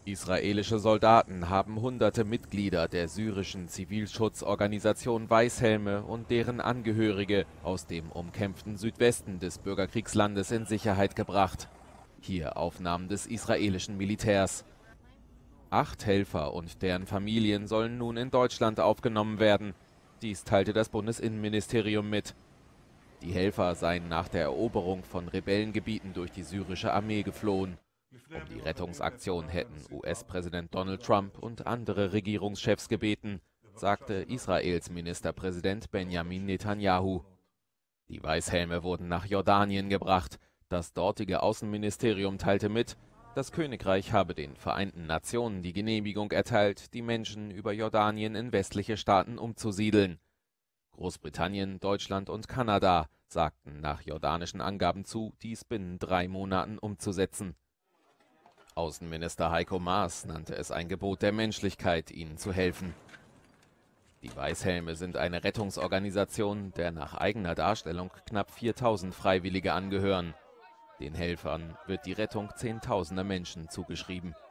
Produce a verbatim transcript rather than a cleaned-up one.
Israelische Soldaten haben hunderte Mitglieder der syrischen Zivilschutzorganisation Weißhelme und deren Angehörige aus dem umkämpften Südwesten des Bürgerkriegslandes in Sicherheit gebracht. Hier Aufnahmen des israelischen Militärs. Acht Helfer und deren Familien sollen nun in Deutschland aufgenommen werden. Dies teilte das Bundesinnenministerium mit. Die Helfer seien nach der Eroberung von Rebellengebieten durch die syrische Armee geflohen. Um die Rettungsaktion hätten U S-Präsident Donald Trump und andere Regierungschefs gebeten, sagte Israels Ministerpräsident Benjamin Netanyahu. Die Weißhelme wurden nach Jordanien gebracht. Das dortige Außenministerium teilte mit, das Königreich habe den Vereinten Nationen die Genehmigung erteilt, die Menschen über Jordanien in westliche Staaten umzusiedeln. Großbritannien, Deutschland und Kanada sagten nach jordanischen Angaben zu, dies binnen drei Monaten umzusetzen. Außenminister Heiko Maas nannte es ein Gebot der Menschlichkeit, ihnen zu helfen. Die Weißhelme sind eine Rettungsorganisation, der nach eigener Darstellung knapp viertausend Freiwillige angehören. Den Helfern wird die Rettung zehntausender Menschen zugeschrieben.